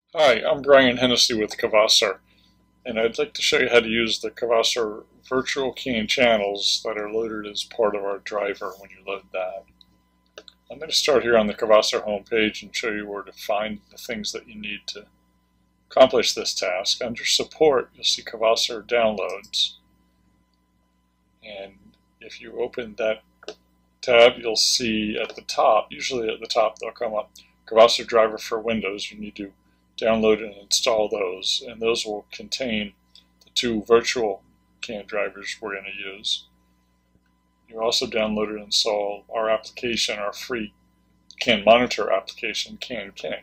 Hi, I'm Brian Hennessy with Kvaser, and I'd like to show you how to use the Kvaser virtual CAN channels that are loaded as part of our driver when you load that. I'm going to start here on the Kvaser homepage and show you where to find the things that you need to accomplish this task. Under Support, you'll see Kvaser Downloads, and if you open that tab, you'll see at the top, usually at the top they'll come up Kvaser Driver for Windows. You need to download and install those, and those will contain the two virtual CAN drivers we're going to use. You also download and install our application, our free CAN monitor application, CANKing.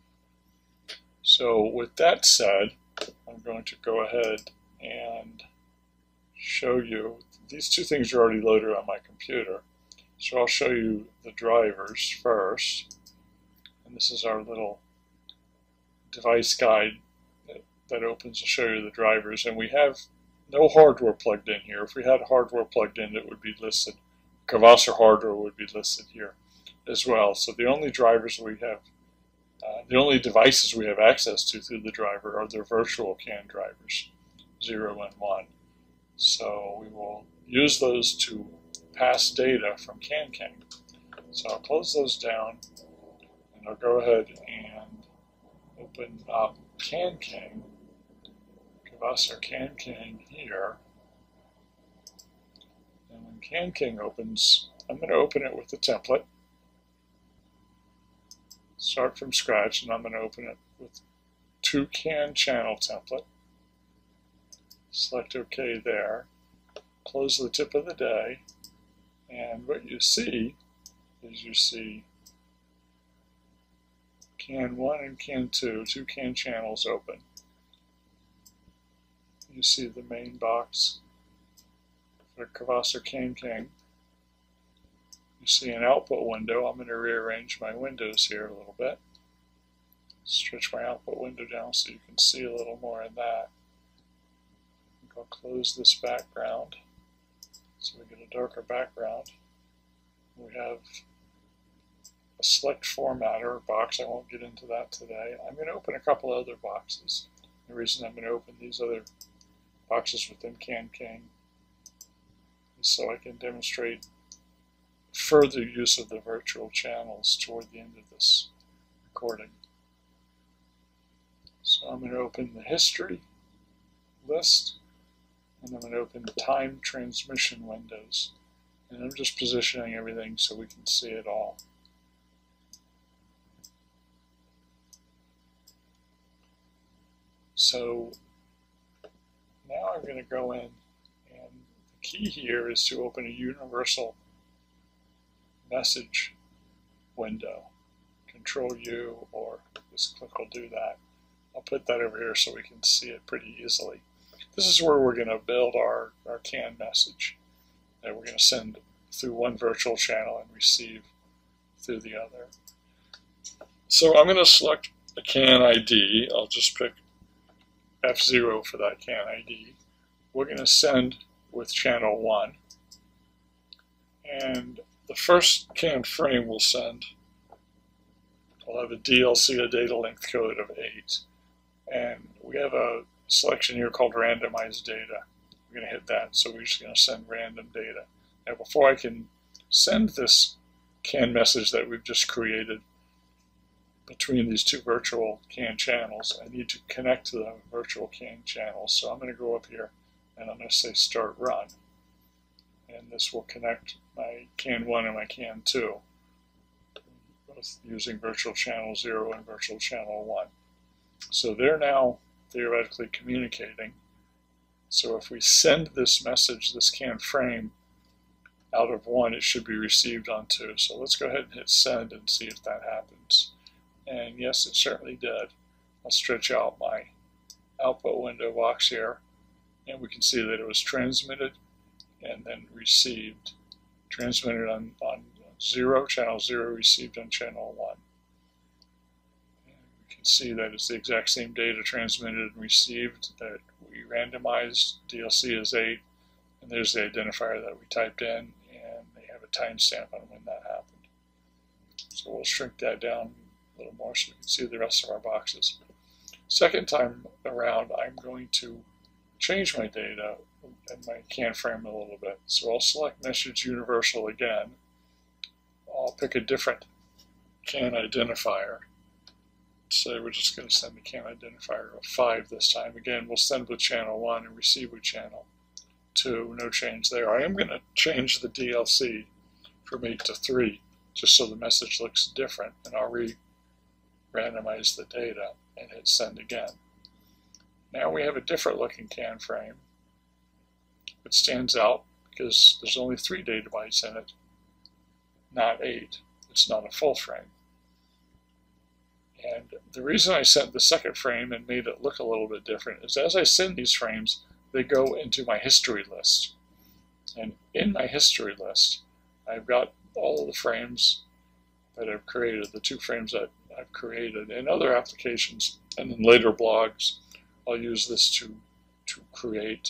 So with that said, I'm going to go ahead and show you, these two things are already loaded on my computer. So I'll show you the drivers first, and this is our little device guide that opens to show you the drivers, and we have no hardware plugged in here. If we had hardware plugged in, it would be listed. Kvaser hardware would be listed here as well. So the only drivers we have, the only devices we have access to through the driver are the virtual CAN drivers, 0 and 1. So we will use those to pass data from CANKing. So I'll close those down, and I'll go ahead and open up CANKing, Kvaser CANKing here. And when CANKing opens, I'm going to open it with the template. Start from scratch, and I'm going to open it with 2 CAN channel template. Select OK there. Close the tip of the day, and what you see is you see CAN 1 and CAN 2, 2 CAN channels open. You see the main box for Kvaser CANKing. You see an output window. I'm going to rearrange my windows here a little bit. Stretch my output window down so you can see a little more in that. I'll close this background so we get a darker background. We have a select formatter box. I won't get into that today. I'm going to open a couple other boxes. The reason I'm going to open these other boxes within CANKing is so I can demonstrate further use of the virtual channels toward the end of this recording. So I'm going to open the history list, and I'm going to open time transmission windows. And I'm just positioning everything so we can see it all. So now I'm going to go in, and the key here is to open a universal message window. Control U or this click will do that. I'll put that over here so we can see it pretty easily. This is where we're going to build our CAN message that we're going to send through one virtual channel and receive through the other. So I'm going to select a CAN ID. I'll just pick F0 for that CAN ID. We're going to send with channel 1. And the first CAN frame we'll send will have a DLC, a data length code of 8. And we have a selection here called randomized data. We're going to hit that, so we're just going to send random data. Now before I can send this CAN message that we've just created between these two virtual CAN channels, I need to connect to the virtual CAN channels. So I'm going to go up here and I'm going to say start run. And this will connect my CAN 1 and my CAN 2, both using virtual channel 0 and virtual channel 1. So they're now theoretically communicating. So if we send this message, this CAN frame, out of 1, it should be received on 2. So let's go ahead and hit send and see if that happens. And yes, it certainly did. I'll stretch out my output window box here, and we can see that it was transmitted and then received. Transmitted on 0, channel 0, received on channel 1. And we can see that it's the exact same data transmitted and received that we randomized. DLC is 8, and there's the identifier that we typed in, and they have a timestamp on when that happened. So we'll shrink that down a little more so we can see the rest of our boxes. Second time around, I'm going to change my data and my can frame a little bit. So I'll select message universal again. I'll pick a different can identifier. Say we're just going to send the can identifier of 5 this time. Again, we'll send with channel 1 and receive with channel 2. No change there. I am going to change the DLC from 8 to 3 just so the message looks different, and I'll re-randomize the data and hit send again. Now we have a different looking can frame. It stands out because there's only 3 data bytes in it, not 8. It's not a full frame. And the reason I sent the second frame and made it look a little bit different is as I send these frames, they go into my history list. And in my history list, I've got all of the frames that I've created, the 2 frames that I've created. In other applications and in later blogs, I'll use this to create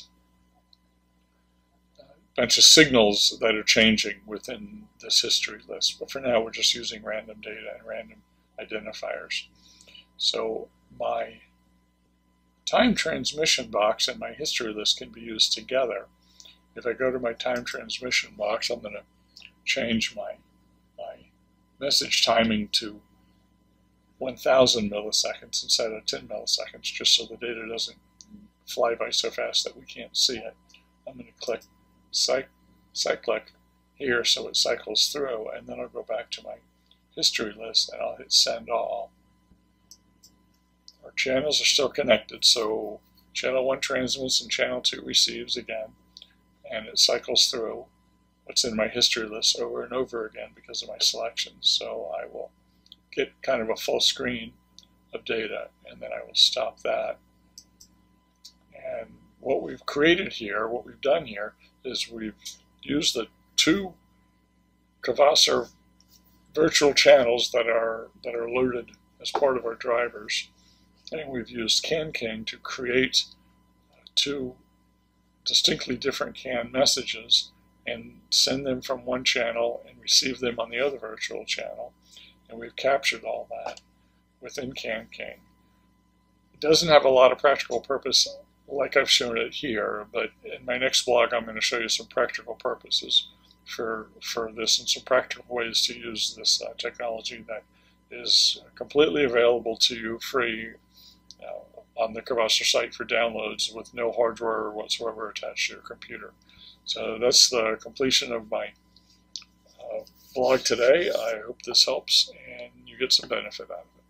a bunch of signals that are changing within this history list. But for now, we're just using random data and random identifiers. So my time transmission box and my history list can be used together. If I go to my time transmission box, I'm going to change my message timing to 1000 milliseconds instead of 10 milliseconds, just so the data doesn't fly by so fast that we can't see it. I'm going to click cyclic here so it cycles through, and then I'll go back to my history list and I'll hit send all. Our channels are still connected, so channel 1 transmits and channel 2 receives again, and it cycles through what's in my history list over and over again because of my selections. So I will get kind of a full screen of data, and then I will stop that. And what we've created here, what we've done here, is we've used the 2 Kvaser virtual channels that are loaded as part of our drivers, and we've used CANKing to create 2 distinctly different CAN messages and send them from one channel and receive them on the other virtual channel. And we've captured all that within CANKing. It doesn't have a lot of practical purpose like I've shown it here, but in my next blog I'm going to show you some practical purposes for this and some practical ways to use this technology that is completely available to you free on the Kvaser site for downloads with no hardware whatsoever attached to your computer. So that's the completion of my blog today. I hope this helps and you get some benefit out of it.